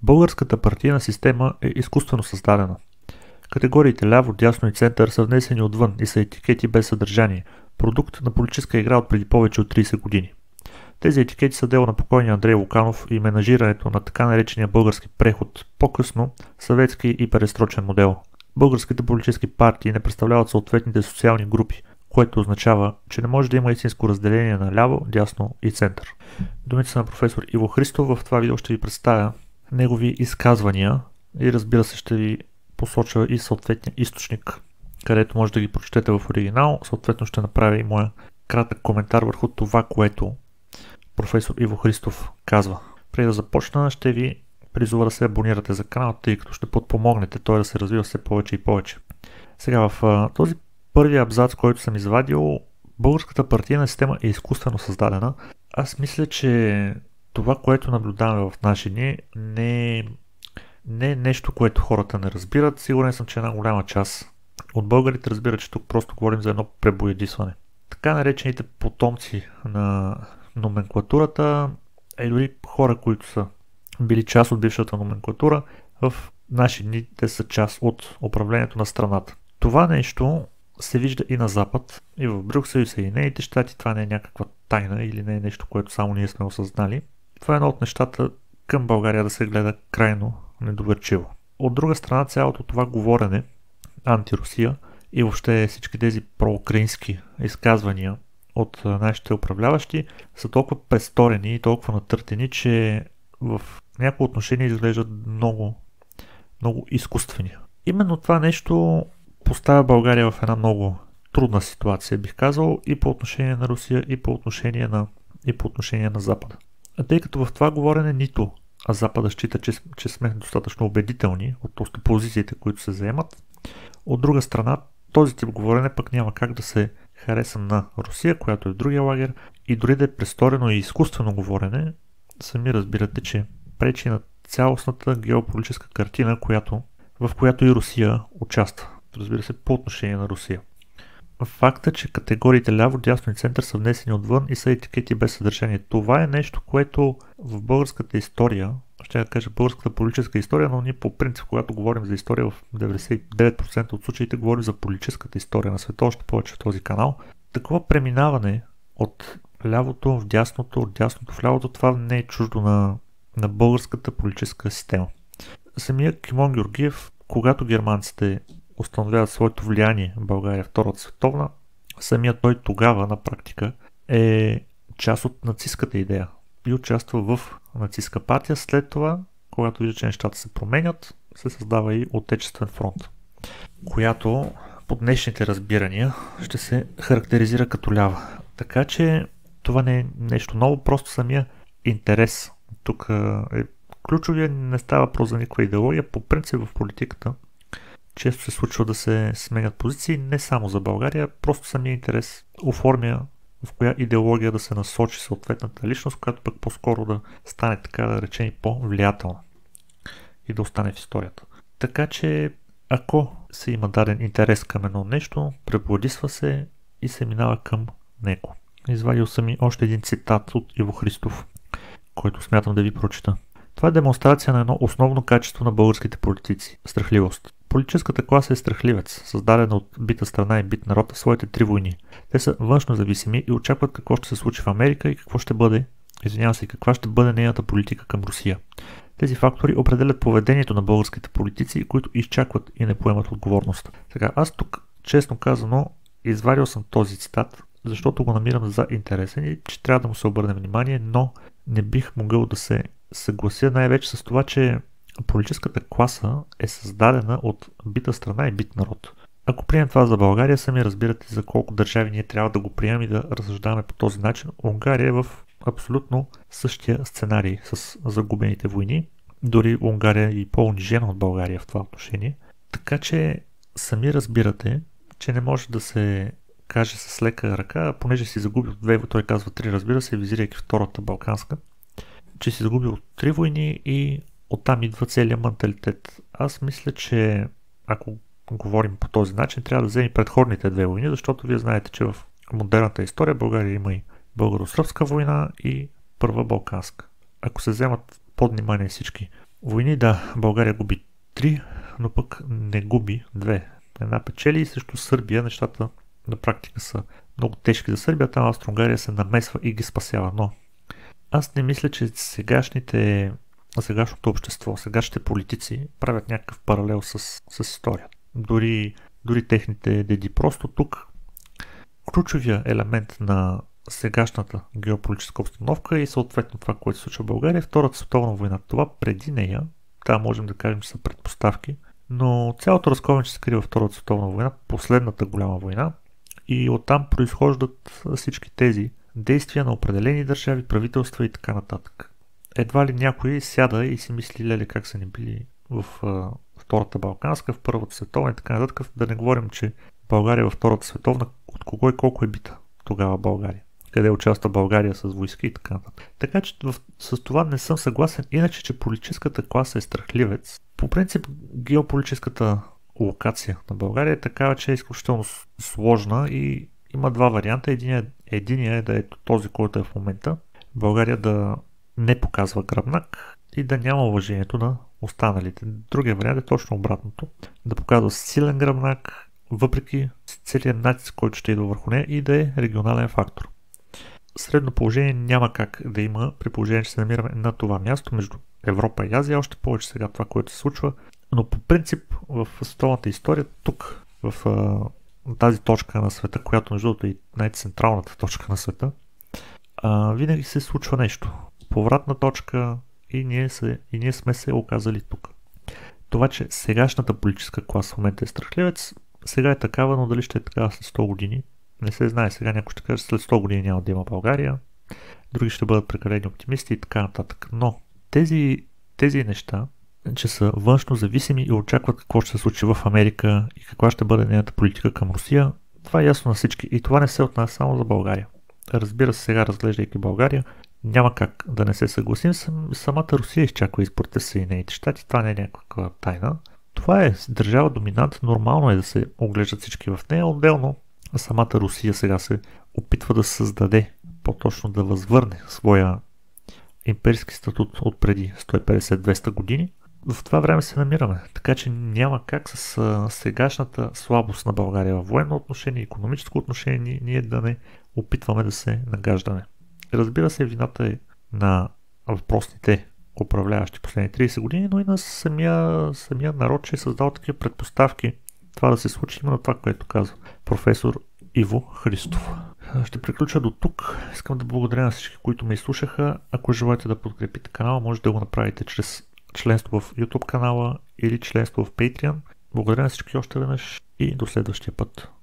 Българската партийна система е изкуствено създадена. Категориите ляво, дясно и център са внесени отвън и са етикети без съдържание, продукт на политическа игра от преди повече от 30 години. Тези етикети са дело на покойния Андрей Луканов и менажирането на така наречения български преход, по-късно съветски и перестрочен модел. Българските политически партии не представляват съответните социални групи, което означава, че не може да има истинско разделение на ляво, дясно и център. Думите са на професор Иво Христов. В това видео ще ви представя негови изказвания и разбира се ще ви посоча и съответния източник, където може да ги прочетете в оригинал. Съответно ще направя и моя кратък коментар върху това, което професор Иво Христов казва. Преди да започна, ще ви призова да се абонирате за канала, тъй като ще подпомогнете той да се развива все повече и повече. Сега в този първи абзац, който съм извадил, българската партийна система е изкуствено създадена. Аз мисля, че това, което наблюдаваме в наши дни, не е нещо, което хората не разбират. Сигурен съм, че една голяма част от българите разбират, че тук просто говорим за едно пребоядисване. Така наречените потомци на номенклатурата, и дори хора, които са били част от бившата номенклатура, в наши дни те са част от управлението на страната. Това нещо се вижда и на Запад, и в Брюксел, и Съединените щати. Това не е някаква тайна или не е нещо, което само ние сме осъзнали. Това е едно от нещата към България да се гледа крайно недоверчиво. От друга страна, цялото това говорене антирусия и въобще всички тези проукраински изказвания от нашите управляващи са толкова престорени и толкова натъртени, че в някои отношения изглеждат много изкуствени. Именно това нещо поставя България в една много трудна ситуация, бих казал, и по отношение на Русия, и по отношение на Запада. Тъй като в това говорене нито Запада счита, че сме достатъчно убедителни относно позициите, които се заемат. От друга страна, този тип говорене пък няма как да се хареса на Русия, която е в другия лагер, и дори да е престорено и изкуствено говорене, сами разбирате, че пречи на цялостната геополитическа картина, в която и Русия участва. Разбира се, по отношение на Русия. Факта, че категориите ляво, дясно и център са внесени отвън и са етикети без съдържание. Това е нещо, което в българската история, ще кажа българската политическа история, но ние по принцип, когато говорим за история, в 99% от случаите говорим за политическата история на света, още повече в този канал. Такова преминаване от лявото в дясното, от дясното в лявото, това не е чуждо на българската политическа система. Самия Кимон Георгиев, когато германците установяват своето влияние в България в Втората световна, самият той тогава на практика е част от нацистската идея и участва в нацистска партия. След това, когато вижда, че нещата се променят, се създава и Отечествен фронт, която по днешните разбирания ще се характеризира като лява. Така че това не е нещо ново, просто самия интерес тук е ключовия. Не става въпрос за никаква идеология. По принцип в политиката често се случва да се сменят позиции, не само за България, просто самия интерес оформя в коя идеология да се насочи съответната личност, която пък по-скоро да стане, така да речем, и по-влиятелна и да остане в историята. Така че, ако се има даден интерес към едно нещо, пребладисва се и се минава към него. Извадил съм и още един цитат от Иво Христов, който смятам да ви прочита. Това е демонстрация на едно основно качество на българските политици – страхливост. Политическата класа е страхливец, създадена от бита страна и бит народ в своите три войни. Те са външно зависими и очакват какво ще се случи в Америка и каква ще бъде нейната политика към Русия. Тези фактори определят поведението на българските политици, които изчакват и не поемат отговорност. Сега, аз тук, честно казано, извадил съм този цитат, защото го намирам за интересен и че трябва да му се обърне внимание, но не бих могъл да се съглася най-вече с това, че политическата класа е създадена от бита страна и бит народ. Ако приемем това за България, сами разбирате за колко държави ние трябва да го приемем и да разсъждаваме по този начин. Унгария е в абсолютно същия сценарий с загубените войни. Дори Унгария е и по-унижена от България в това отношение. Така че сами разбирате, че не може да се каже с лека ръка, понеже си загубил две, той казва три, разбира се, визирайки Втората балканска, че си загубил три войни и оттам идва целият менталитет. Аз мисля, че ако говорим по този начин, трябва да вземем предходните две войни, защото вие знаете, че в модерната история България има и Българо-сръбска война и Първа балканска. Ако се вземат под внимание всички Войни, да, България губи 3, но пък не губи 2. Една печели и срещу Сърбия нещата на практика са много тежки за Сърбия, там Австро-Унгария се намесва и ги спасява, но аз не мисля, че сегашното общество, сегашните политици правят някакъв паралел с историята. Дори техните деди. Просто тук ключовия елемент на сегашната геополитическа обстановка и съответно това, което се случва в България, е Втората световна война. Това преди нея, можем да кажем, че са предпоставки, но цялото разковниче се крие във Втората световна война, последната голяма война, и оттам произхождат всички тези действия на определени държави, правителства и така нататък. Едва ли някой сяда и си мисли, леле, как са ни били в Втората Балканска, в Първата световна и така нататък. Да не говорим, че България във Втората световна, от кого и колко е бита тогава България. Къде участва България с войски и така нататък. Така че с това не съм съгласен. Иначе, че политическата класа е страхливец. По принцип, геополитическата локация на България е такава, че е изключително сложна и има два варианта. Единият е да е този, който е в момента. България да не показва гръбнак и да няма уважението на останалите. Другия вариант е точно обратното. Да показва силен гръбнак, въпреки целият натиск, който ще идва върху нея, и да е регионален фактор. Средно положение няма как да има, при положение, че се намираме на това място между Европа и Азия, още повече сега това, което се случва. Но по принцип в световната история, тук в тази точка на света, която между другото е най-централната точка на света, винаги се случва нещо. Повратна точка и ние сме се оказали тук. Това, че сегашната политическа класа в момента е страхливец, сега е такава, но дали ще е такава след 100 години, не се знае. Сега някой ще каже, след 100 години няма да има България, други ще бъдат прекалени оптимисти и така нататък. Но тези неща, че са външно зависими и очакват какво ще се случи в Америка и каква ще бъде нейната политика към Русия, това е ясно на всички и това не се отнася само за България. Разбира се, сега разглеждайки България, няма как да не се съгласим. Самата Русия изчаква изборите в Съединените щати, това не е някаква тайна. Това е държава доминант, нормално е да се оглеждат всички в нея. Отделно самата Русия сега се опитва да създаде, по-точно да възвърне своя имперски статут от преди 150-200 години. В това време се намираме, така че няма как с сегашната слабост на България във военно отношение, икономическо отношение, ние да не опитваме да се нагаждаме. Разбира се, вината е на въпросните управляващи последните 30 години, но и на самия народ, че е създал такива предпоставки това да се случи, именно това, което казва професор Иво Христов. Ще приключа до тук. Искам да благодаря на всички, които ме изслушаха. Ако желаете да подкрепите канала, може да го направите чрез членство в YouTube канала или членство в Patreon. Благодаря на всички още веднъж и до следващия път.